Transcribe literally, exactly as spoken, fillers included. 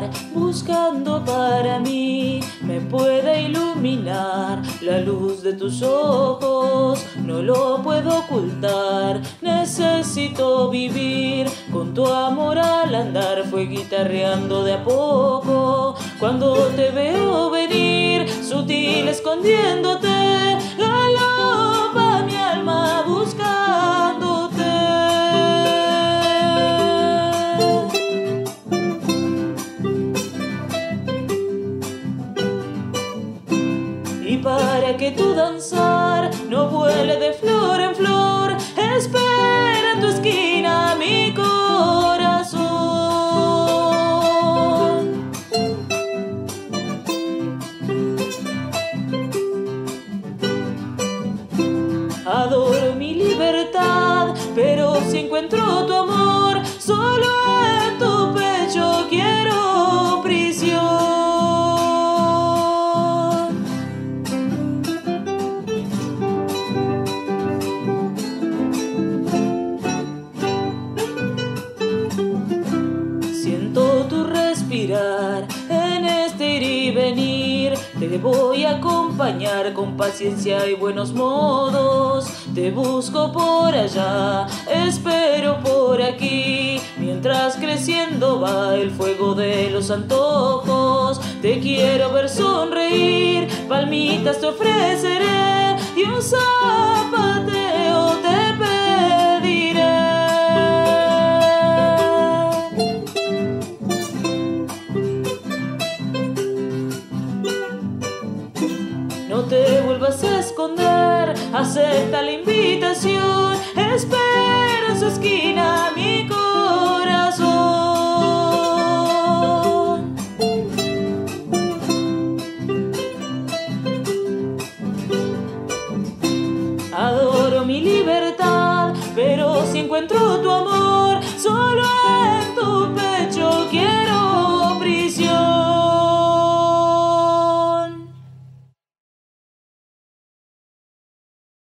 buscando para mí me puede iluminar la luz de tus ojos, no lo puedo ocultar, necesito vivir con tu amor al andar, fue guitarreando de a poco, cuando te veo venir, sutil escondiéndote, galopa mi alma buscándote. Y para que tu danzar no vuele de flor en flor, espera en tu esquina mi corazón. Adoro mi libertad, pero si encuentro tu amor, solo en tu pecho quiero prisión. Siento tu respirar en este ir y venir, te voy a acompañar con paciencia y buenos modos. Te busco por allá, espero por aquí, mientras creciendo va el fuego de los antojos. Te quiero ver sonreír, palmitas te ofreceré y un zapateo te pediré. No te vuelvas a esconder, acepta la invitación.